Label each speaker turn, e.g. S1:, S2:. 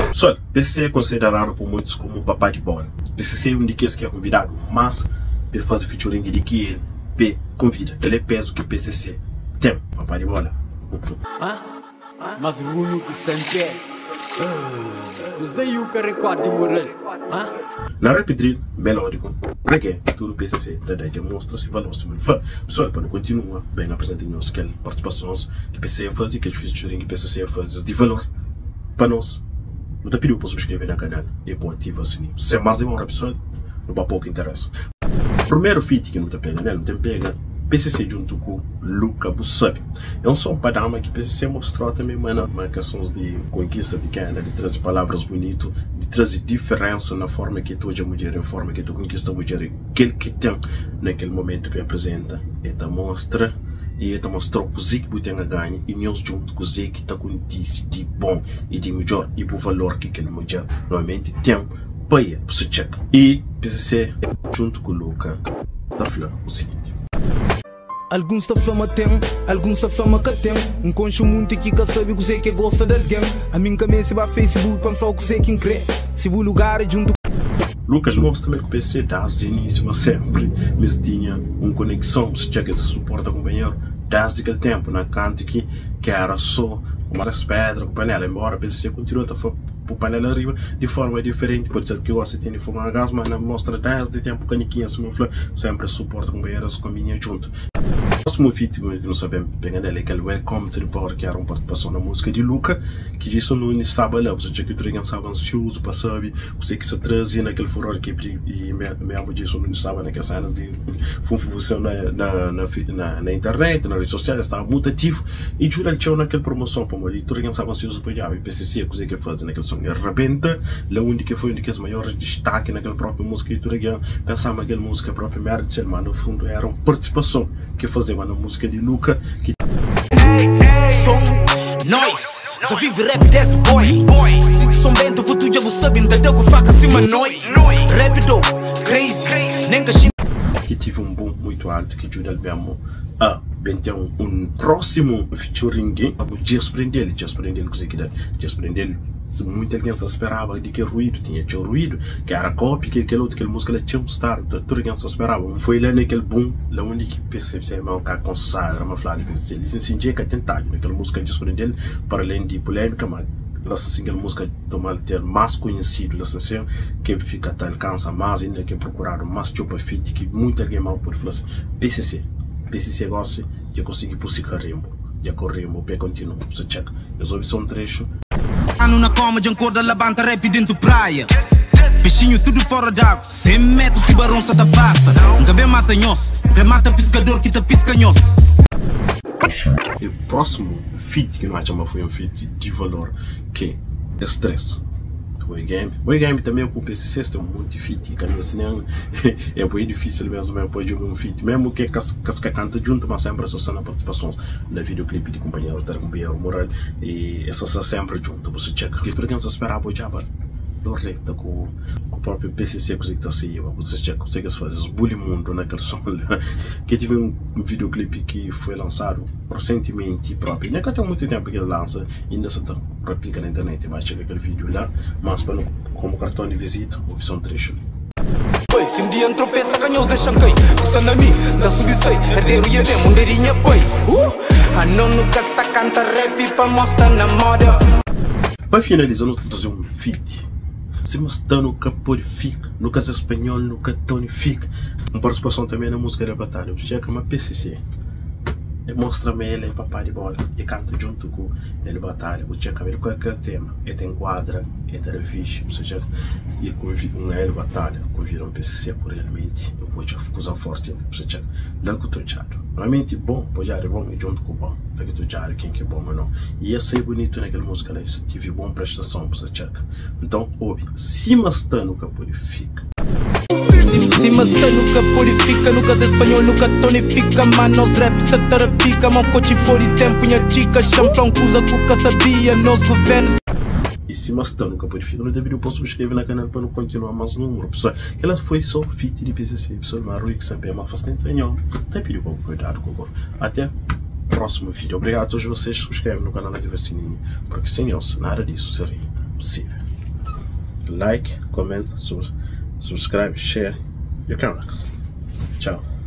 S1: Pessoal, PCC é considerado por muitos como um papai de bola. PCC é um daqueles que é convidado, mas para fazer featuring de que ele convida. Ele é peso que PCC tem, papai de bola.
S2: Mas o único sempre mas daí o cara recorde moral.
S1: Na rap drill melódico, reggae, tudo PCC daí demonstra-se valor se manifla. Pessoal, para continuar bem apresentando-nos aquelas participações que PCC faz e que featuring que PCC faz de valor para nós. Não te pediu para subscrever no canal e para ativar o sininho. Se é mais de uma pessoal, não vai pouco interesse. Primeiro feat que não te pega, né? Não te pega PCC junto com Luca Bussabi. É um som para dar que PCC mostrou também marcações de conquista pequena, de trazer palavras bonitas, de trazer diferença na forma que tu é mulher, na forma que tu conquista a mulher, aquele que tem naquele momento que apresenta. E te mostra. E ele mostrou que o Zé que tem a ganhar e nós junto com o Zé que está com de bom e de melhor e por valor que aquele mulher normalmente tem para você check. E PCC junto com o Luca da Flor o seguinte.
S3: Alguns da fama tem, alguns da fama que tem. Um concho muito que sabe que você que gosta de alguém. A mim também se vai Facebook para falar que você quem crê. Se o lugar junto.
S1: Lucas mostra também que o PC desde o início, mas sempre mas tinha uma conexão, se tinha que suporta companheiro desde aquele tempo, na canto que era só uma pedra com panela, embora o PC continua a fazer o panela arriba de forma diferente, pode ser que você tenha fogo a gás, mas mostra desde o tempo que sempre suporta companheiros com a minha junto. O próximo feat que não sabemos bem dele é aquele Welcome to the Power, que era uma participação na música de Luca, que disse não estava lá, você tinha que o estava ansioso para saber, você que se trazia naquele furor que e mesmo disso não estava naquela cena de função na internet, nas redes sociais, estava muito ativo, e jura que tinha naquela promoção para morrer, tu estava ansioso para ir, e PCC, coisa que faz naquele som, e arrebenta, lá onde que foi um dos maiores destaques naquela própria música, e tu pensava que aquela música própria merda de ser, mas no fundo era uma participação que fazia na música de Luca que
S3: som nós só vive rap desse boy se som bem do que tu já sabe entendeu que faca acima nós rap do crazy nem
S1: que tive um boom muito alto que ajuda mesmo a ter um próximo featuring a podia surpreender ele coisa que dá muita gente esperava de que ruído tinha ruído que era cópia que aquele outro que música ele tinha start tudo que esperava foi lá naquele boom lá onde que percebeu mal que consagra uma flávia ele se sentia que tentar naquela música de surpreender para além de polêmica mas assim aquela música tomar ter mais conhecido lá assim que fica até alcança mais ainda que procurar mais chupa fit que muita gente mal por falar PCC gosta de conseguir por si carimbo já corremos para continuar você check resolve só um trecho
S3: na coma de corda levanta rap dentro praia peixinho tudo fora d'água 100 metros tubarão só tá passa nunca bem mata nhoço mata pescador que tá pisca nhoço.
S1: E o próximo feat que nós chamamos foi um feat de valor que é stress o game também o PCC tem um monte de feat que assim é bem difícil mesmo pode jogar um feat mesmo que casca canta junto mas sempre só na participação na videoclipe de companheiro moral e essa sempre junto você checa que porque você esperava pode já recta com o próprio PCC que está saindo você checa consegue fazer os bullying mundo naquele som que tive um videoclipe que foi lançado recentemente próprio não é que tem muito tempo que ele lança ainda se replica na internet vai chegar aquele vídeo lá mas para como cartão de visita opção trecho
S3: se um dia tropeça canhões deixam cair custa na mim da subissei herdeiro e ele mundeirinha boi a não nunca se canta rap para mostrar na moda
S1: para finalizar nós trazer um feat se mostrar nunca purifica, nunca é espanhol, nunca tonifica. Uma participação também na música da batalha. Você chega uma PCC. Mostra-me ele é papai de bola. E canta junto com ele batalha. Você chega ele qualquer tema. Ele enquadra, ele é fixe. Você chega e com ele batalha. Convida um PCC por realmente. Eu vou te acusar forte. Você chega lá com o trechado. Normalmente bom, pode ser bom e junto com o bom. Lá que tu já quem que é bom ou não. E ia ser bonito naquela música lá. Tive boa prestação. Você chega. Então, ouve. Se mostrar nunca purifica.
S3: Se masta nunca purifica, nunca é espanhol, nunca tonifica. Manos rap se terapica, mal coche por e tempo minha chica. Chanflão cusa cuca sabia, nos governos.
S1: E se masta nunca purifica, não deveria posso subscrever no canal para não continuar mais número. Pessoal, aquela foi só feat de PCC, pessoal, mas Rui que sempre é mais fácil de entender. Até pediu para cuidado com o corpo. Até o próximo vídeo. Obrigado a todos vocês que subscrevem no canal e ativem o sininho, porque sem eles nada disso seria possível. like, comment, subscribe, share. You can relax. Ciao.